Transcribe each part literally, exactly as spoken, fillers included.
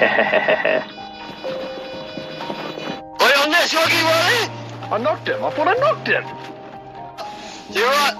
Wait on this, Rocky, ready? I knocked him. I thought I knocked him. You alright?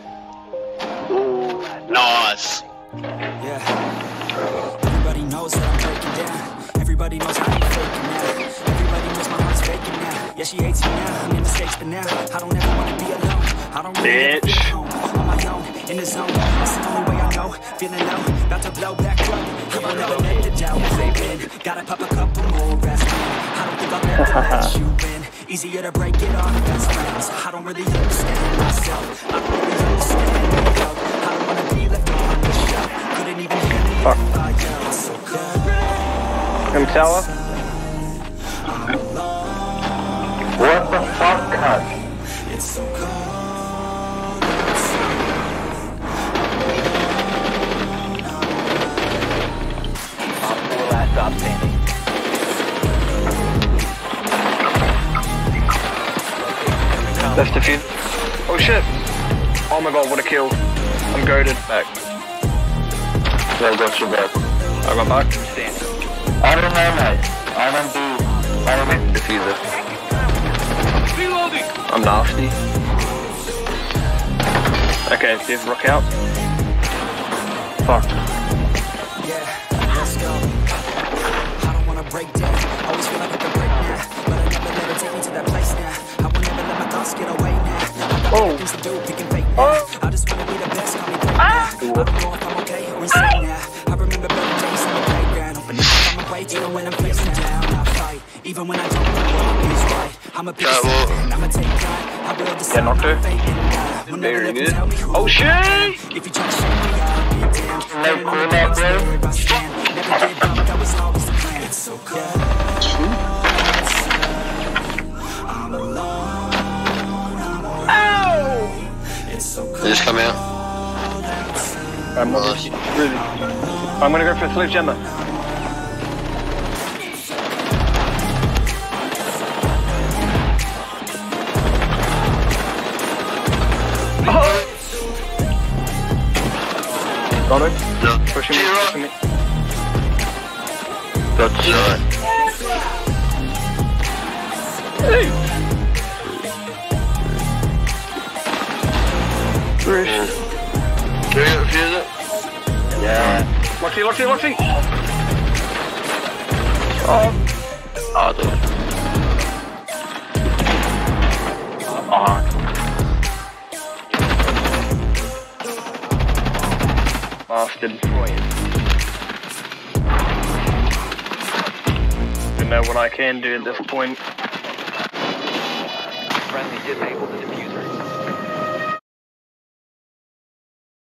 Nice. Yeah. Everybody knows that I'm breaking down. Everybody knows I ain't faking now. Everybody knows my heart's faking now. Yeah, she hates me now. I made mistakes, but now I don't ever want to be alone. I don't really ever feel home. On my own, in the zone. That's the only way I know. Feeling low, about to blow back up. I will never let the doubt creep in. Gotta pop a couple more aspirin. I don't think I'll ever let you win. Easier to break it off best friends. I don't really understand myself. I don't really understand myself. I don't wanna be left on the shelf. Couldn't even hear me if I yelled. So good. Him tell her. What the fuck, cut? It's so cold. Stop standing. Left defuse. Oh shit! Oh my god, what a kill. I'm goaded. Back. Yeah, got your back. I got back. I don't know, mate. I don't do... I don't make diffuser. Reloading! I'm nasty. Okay, give rock out. Fuck. Yeah, let's go. I don't wanna break down. Always feel like I can break now. But I never let it take me to that place now. I will never let my thoughts get away now. I got Oh. things to do, picking fate now. Oh. I just wanna be the best, call me great now. I don't know if I'm okay or insane now. I remember better days on the playground. Open up on my way, even when I'm facing down. I fight, even when I don't know what is right. I'm a big fan, I'ma take pride. I will decide Yeah, knocked her. my fate and die. Will never Very let them good. tell me who Oh I shit! am. If you try to shut me up, be damned. Standing on the cross, where I stand. Never give up, that was always the plan. It's so cold. I'm alone. Ow! It's so cold. They just come out. I'm not Nice. really. I'm gonna go for a sleep jammer. Oh! Got it. No. Pushing me, Zero. pushing me. That's right. Hey! Bruce. Can we get a fuse it? Yeah. Lucky, lucky, lucky! Oh! Oh, do it. Oh. Bastard. Don't know what I can do at this point. Friendly disabled the diffuser.